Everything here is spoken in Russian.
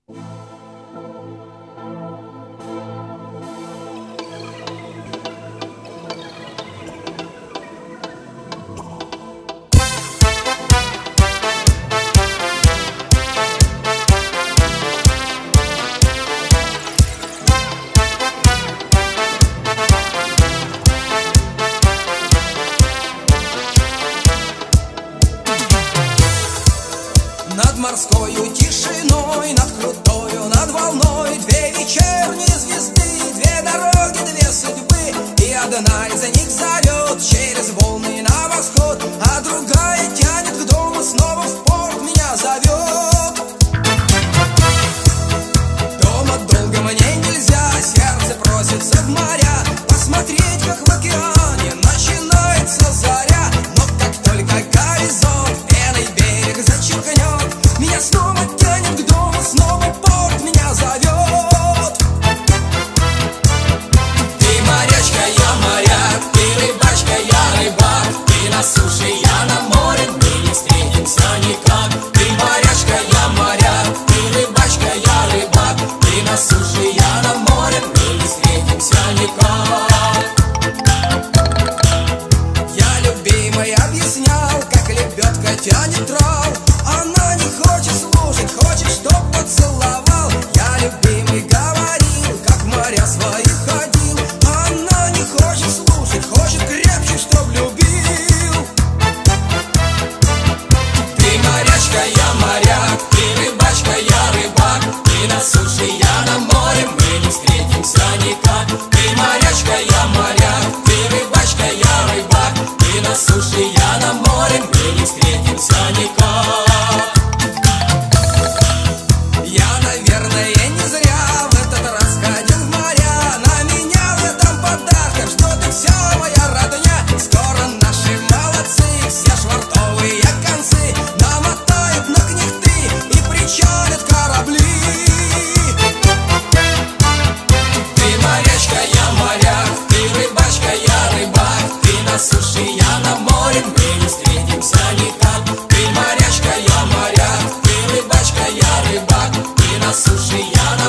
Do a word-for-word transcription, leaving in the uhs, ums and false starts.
Над морскою тишиной, над крутою, над волной две вечерние звезды, две дороги, две судьбы. И одна из них зовет через волны на восход, а другая тянет к дому, снова в порт меня зовет. Дома долго мне нельзя, сердце просится в моря, посмотреть, как в океане начинается заря. Но как только горизонт пеной берег зачеркнет, меня снова тянет к дому, снова порт меня зовет. Ты морячка, я моряк, ты рыбачка, я рыбак, ты на суше, я на море, мы не встретимся никак. Ты морячка, я моряк, ты рыбачка, я рыбак, ты на суше, я на море, мы не встретимся никак. Я любимой объяснял, как лебедка тянет трал, она не хочет слушать, хочет, чтоб поцеловал. Я любимый говорил, как в моря своих ходил, она не хочет слушать, хочет крепче, чтоб любил. Ты морячка, я моряк, ты рыбачка, я рыбак, ты на суше, я на море, мы не встретимся никак. Ты морячка, я моряк, ты рыбачка, я рыбак, ты на суше, я на море, мы не встретимся никак. Я, наверное, не зря в этот раз ходил в моря, на меня в этом подарком ждет и вся моя родня. Скоро наши молодцы все швартовые концы намотают на кнехты и причалят корабли. Ты морячка, я моряк, ты рыбачка, я рыбак, ты на суше, я на море, мы не встретимся никак. Ты морячка, я моряк, ты рыбачка, я рыбак, ты на суше, я на